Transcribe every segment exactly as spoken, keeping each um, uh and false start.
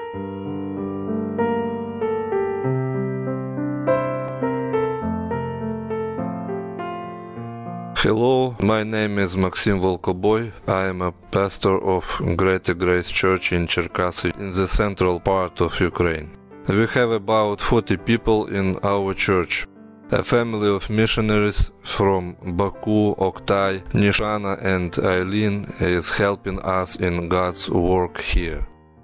Hello, my name is Maxim Volkoboy. I am a pastor of Greater Grace Church in Cherkasy in the central part of Ukraine. We have about forty people in our church. A family of missionaries from Baku, Oktay, Nishana and Eileen is helping us in God's work here.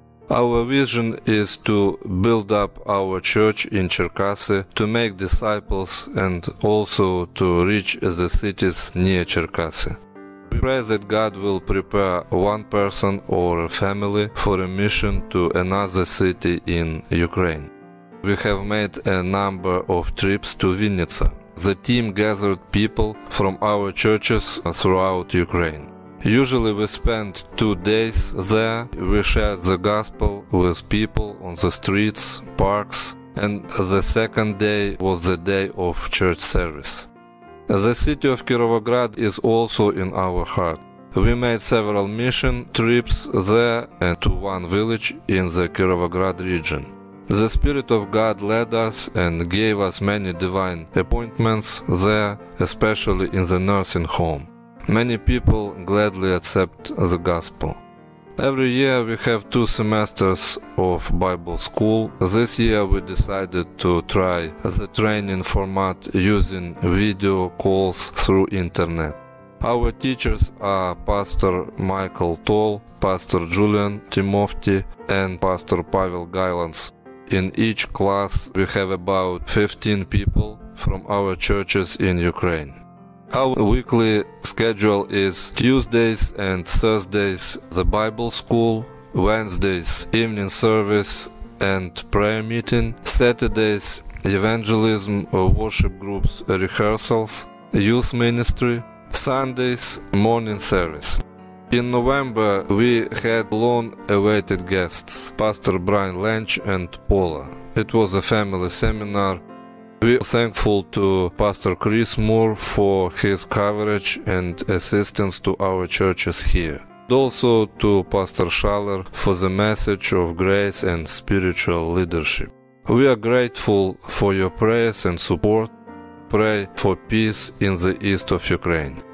Our vision is to build up our church in Cherkasy, to make disciples and also to reach the cities near Cherkasy. We pray that God will prepare one person or a family for a mission to another city in Ukraine. We have made a number of trips to Vinnytsia. The team gathered people from our churches throughout Ukraine. Usually we spend two days there. We share the gospel with people on the streets, parks, and the second day was the day of church service. The city of Kirovograd is also in our heart. We made several mission trips there and to one village in the Kirovograd region. The Spirit of God led us and gave us many divine appointments there, especially in the nursing home. Many people gladly accept the gospel. Every year we have two semesters of Bible school. This year we decided to try the training format using video calls through internet. Our teachers are Pastor Michael Toll, Pastor Julian Timofti, and Pastor Pavel Gailans. In each class we have about fifteen people from our churches in Ukraine. Our weekly schedule is Tuesdays and Thursdays the Bible school, Wednesdays evening service and prayer meeting, Saturdays evangelism or worship groups rehearsals, youth ministry, Sundays morning service. In November we had long-awaited guests, Pastor Brian Lynch and Paula. It was a family seminar. We are thankful to Pastor Chris Moore for his coverage and assistance to our churches here. Also to Pastor Schaller for the message of grace and spiritual leadership. We are grateful for your prayers and support. Pray for peace in the east of Ukraine.